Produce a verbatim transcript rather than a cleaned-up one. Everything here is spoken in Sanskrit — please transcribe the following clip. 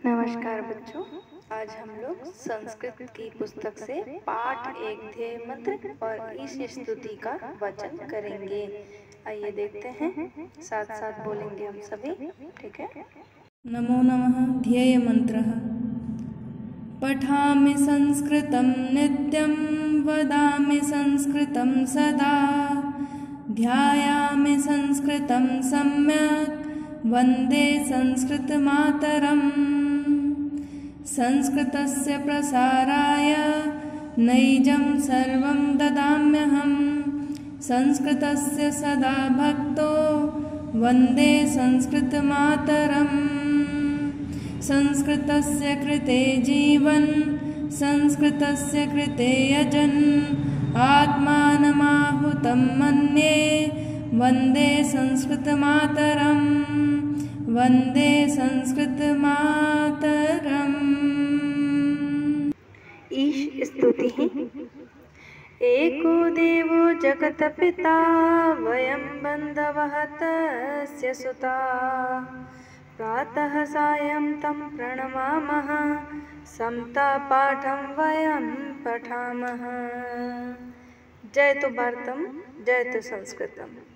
नमस्कार बच्चों, आज हम लोग संस्कृत की पुस्तक से पाठ एक ध्येय मंत्र और इस स्तुति का वचन करेंगे। आइए देखते हैं, साथ साथ बोलेंगे हम सभी, ठीक है। नमो नमः। ध्येय मंत्रः। पठामि संस्कृतं नित्यं, वदामि संस्कृतं सदा, ध्यायामि संस्कृतं सम्यक्, वन्दे संस्कृतमातरम्। संस्कृतस्य प्रसाराय नैजं सर्वं ददाम्यहम्, संस्कृतस्य सदा भक्तो वन्दे संस्कृतमातरम्। संस्कृतस्य कृते जीवन्, संस्कृतस्य कृते यजन्, आत्मानमाहुतं मन्ये वन्दे संस्कृतमातरम्, वन्दे संस्कृतमातरम्। ईश स्तुति। एको देवो जगत्पिता, वयं बन्धवः तस्य सुताः। प्रातः सायं तं प्रणमामः, समतापाठं वयं पठामः। जयतु भारतम, जयतु संस्कृतम।